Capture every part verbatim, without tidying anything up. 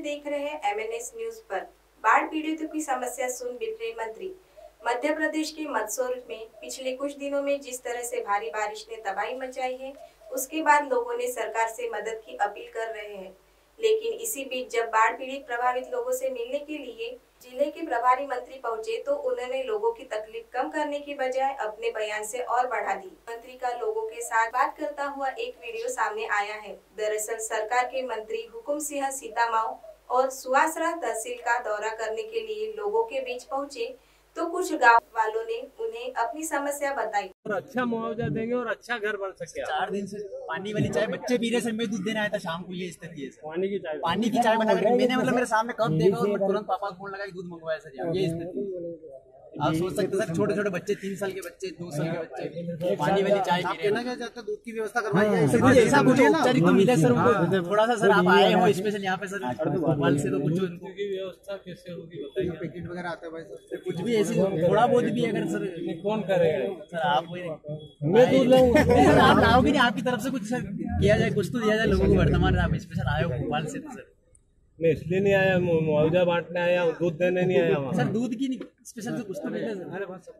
देख रहे हैं एम एन एस न्यूज पर। बाढ़ पीड़ितों की समस्या सुन बिखरे मंत्री। मध्य प्रदेश के मंदसौर में पिछले कुछ दिनों में जिस तरह से भारी बारिश ने तबाही मचाई है, उसके बाद लोगों ने सरकार से मदद की अपील कर रहे हैं। लेकिन इसी बीच जब बाढ़ पीड़ित प्रभावित लोगों से मिलने के लिए जिले के प्रभारी मंत्री पहुंचे, तो उन्होंने लोगों की तकलीफ कम करने की बजाय अपने बयान से और बढ़ा दी। मंत्री का लोगों के साथ बात करता हुआ एक वीडियो सामने आया है। दरअसल सरकार के मंत्री हुकुम सिंह सीतामाओ और सुवासरा तहसील का दौरा करने के लिए लोगों के बीच पहुंचे, तो कुछ गांव वालों ने उन्हें अपनी समस्या बताई और अच्छा मुआवजा देंगे और अच्छा घर बन सके। चार दिन से पानी वाली चाय बच्चे पी रहे से मैं दूध देने आया था शाम को, ये स्थिति है सर। पानी की चाय पानी की चाय बना कर मैंने मतलब मेरे सामने कप देखा और मैं तुरंत पापा को फोन लगा कि दूध मंगवाया सर। ये स्थिति आप सोच सकते सर, छोटे छोटे बच्चे, तीन साल के बच्चे, दो साल के बच्चे पानी वाली चाय पी रहे हैं। दूध की व्यवस्था करवाइए सर, कुछ ऐसा कुछ औपचारिक तो मिले सर उनको थोड़ा सा। सर आप आए हो स्पेशल यहाँ पे सर, भोपाल से, तो कुछ उनको की व्यवस्था कैसे होगी बताइए। पैकेट वगैरह आता है भाई सर, कुछ भी ऐसी थोड़ा बहुत भी अगर सर कौन करेगा सर। आप मैं दूध लाऊंगा सर, आप लाओगे नहीं, आपकी तरफ से कुछ सर किया जाए, कुछ तो दिया जाए लोगों को। वर्तमान आप स्पेशल आए हो भोपाल से तो सर। मैं इसलिए नहीं आया, मुआवजा बांटने आया, दूध देने नहीं आया वहाँ। सर दूध की स्पेशल से कुछ तो मिले सर।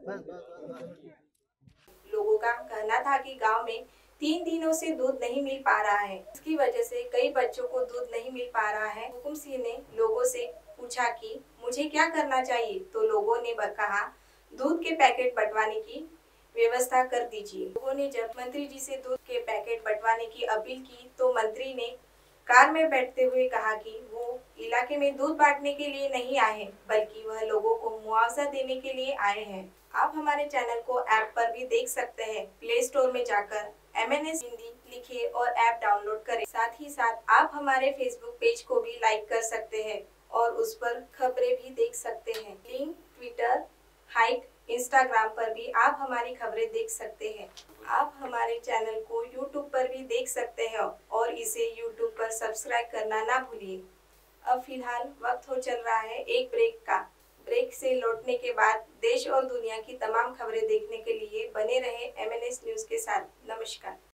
लोगों का कहना था कि गांव में तीन दिनों से दूध नहीं मिल पा रहा है, इसकी वजह से कई बच्चों को दूध नहीं मिल पा रहा है। हुकुम सिंह ने लोगों से पूछा कि मुझे क्या करना चाहिए, तो लोगों ने कहा दूध के पैकेट बंटवाने की व्यवस्था कर दीजिए। लोगों ने जब मंत्री जी से दूध के पैकेट बंटवाने की अपील की, तो मंत्री ने कार में बैठते हुए कहा कि वो इलाके में दूध बांटने के लिए नहीं आए हैं, बल्कि वह लोगों को मुआवजा देने के लिए आए हैं। आप हमारे चैनल को ऐप पर भी देख सकते हैं। प्ले स्टोर में जाकर एम एन एस हिंदी लिखिए और ऐप डाउनलोड करें। साथ ही साथ आप हमारे फेसबुक पेज को भी लाइक कर सकते हैं और उस पर खबरें भी देख सकते हैं। लिंक ट्विटर, हाइक, इंस्टाग्राम पर भी आप हमारी खबरें देख सकते हैं। आप हमारे चैनल को यूट्यूब पर भी देख सकते हैं और इसे यूट्यूब पर सब्सक्राइब करना ना भूलिए। अब फिलहाल वक्त हो चल रहा है एक ब्रेक का। ब्रेक से लौटने के बाद देश और दुनिया की तमाम खबरें देखने के लिए बने रहे एम एन एस न्यूज के साथ। नमस्कार।